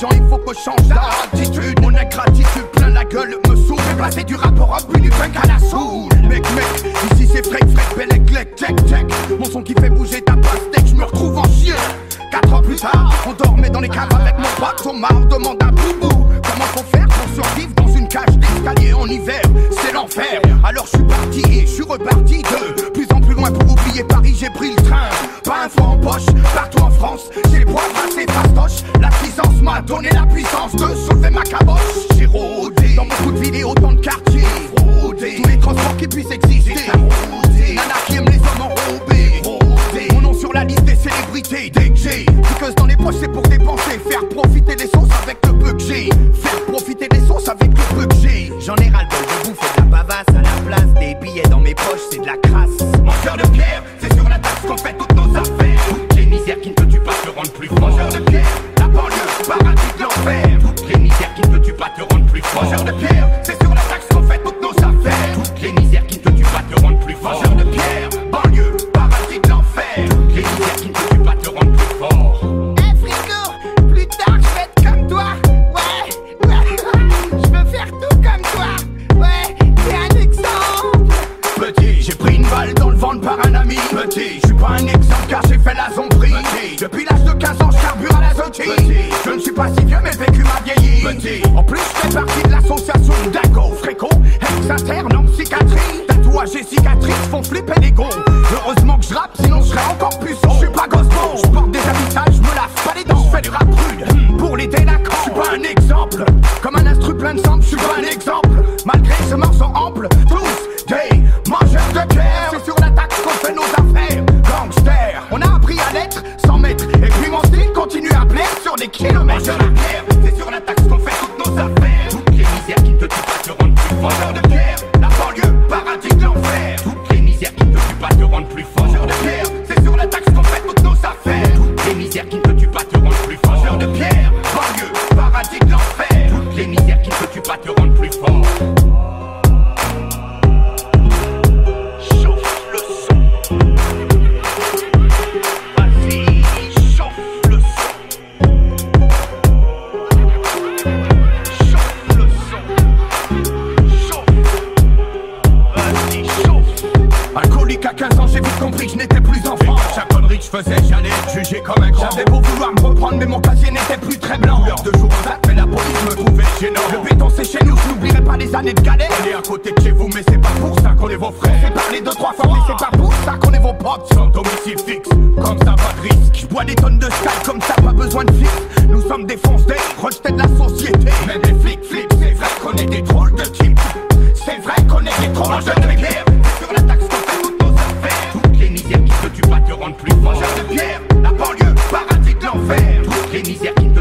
gens, il faut que je change d'attitude. Mon ingratitude plein la gueule me saoule. J'ai passé du rap au rock, puis du punk à la soul. Mec, ici c'est freak, bel check, check. Mon son qui fait bouger ta pastèque, je me retrouve en chien. 4 ans plus tard, on dormait dans les caves avec mon pote Thomas. On demande à Boubou comment faut faire pour survivre dans une cage d'escalier en hiver. C'est l'enfer. Alors je suis parti et je suis reparti de plus en plus loin pour oublier Paris. J'ai pris le train, pas un franc en poche. Partout en France, j'ai les poids assez fastoches. La puissance m'a donné la puissance de soulever ma caboche. J'ai rôdé dans beaucoup de vidéos dans le quartier. Rôdé tous les transports qui puissent exister. Nana qui aime les hommes enrobés. Mon nom sur la liste des célébrités. Dès que j'ai piqueuse dans les poches, c'est pour dépenser. Faire profiter des sauces avec le peu que j'ai. Faire profiter des sauces avec le peu que j'ai. J'en ai ras le bol de bouffer de la bavasse à la place des billets dans mes poches, c'est de la crasse. Mangeur de pierre, c'est sur la taxe qu'on fait toutes nos affaires. Toutes les misères qui ne te tuent pas te rendent plus fort. Mangeur de pierre, la banlieue, paradis de l'enfer. Toutes les misères qui ne te tuent pas te rendent plus fort. Mangeur de pierre, c'est sur la taxe qu'on fait toutes nos affaires. Toutes les misères qui ne te tuent pas te rendent plus fort. Mangeur de pierre, banlieue, paradis de l'enfer. Toutes les misères qui ne te tuent pas te rendent plus fort. Eh frigo, plus tard je vais être comme toi. Ouais, je veux faire tout comme toi. Ouais, t'es un exemple. Petit, j'ai pris une balle dans le ventre par un ami. Petit, je suis pas un exemple car j'ai fait la zombie. Petit, depuis l'âge de 15 ans je carbure à la zotine. Petit, je ne suis pas si vieux mais le vécu m'a vieilli. Petit, en plus je fais partie de l'association Dago, Fréco, ex-interne en psychiatrie. Tatouages et cicatrices font flipper les gonds. Heureusement que je rappe sinon je serais encore plus sombre. Je suis pas Gosbo, je porte des habitages, je me lave pas les dents. Je fais du rap rude pour les délinquants. Je suis pas un exemple, comme un instru plein de sang. Je suis pas un exemple, malgré ce morceau ample. Tous des mangeurs de pierre. C'est sur la taxe qu'on fait nos affaires. Gangster, on a appris à l'être sans mètres. Et puis mon style continue à plaire sur des kilomètres. Mangeur de pierre, c'est sur la taxe qu'on fait toutes nos affaires. Toutes les misères qui ne te tuent pas te rendent plus fort. Mangeur de pierre, la banlieue, paradis de l'enfer. Toutes les misères qui ne te tuent pas te rendent plus fort. Mangeur de pierre, c'est sur la taxe qu'on fait toutes nos affaires. Toutes les misères qui ne te tuent pas te rendent plus fort. Mangeur de pierre, banlieue, paradis de l'enfer. Toutes les misères qui ne te tuent pas te rendent plus fort. Chauffe le son. Vas-y, chauffe le son. Chauffe le son. Chauffe. Vas-y, chauffe. Alcoolique à 15 ans, j'ai vite compris que je n'étais plus enfant. Chaque connerie que je faisais, j'allais être jugé comme un grand. J'avais beau vouloir me reprendre, mais mon casier n'était plus très blanc. L'heure de jour en date, mais la police me trouvait gênant. Le béton c'est chez nous, je n'oublierai pas les années de galère. On est à côté de chez vous, mais c'est pas pour ça qu'on est vos frères. C'est parler 2-3 fois, mais c'est pas pour ça qu'on est vos potes. Sans domicile fixe, comme ça pas de risque. Je bois des tonnes de sky, comme ça pas besoin de flics. Nous sommes des foncés, rejetés de la société. Même les flics flics, c'est vrai qu'on est des drôles de types. C'est vrai qu'on est des drôles de pierre. Sur la taxe qu'on fait toutes nos affaires. Toutes les misères qui ne te tuent pas te rendent plus fort. Mangeur de pierre, la banlieue, paradis de l'enfer. Toutes les misères qui ne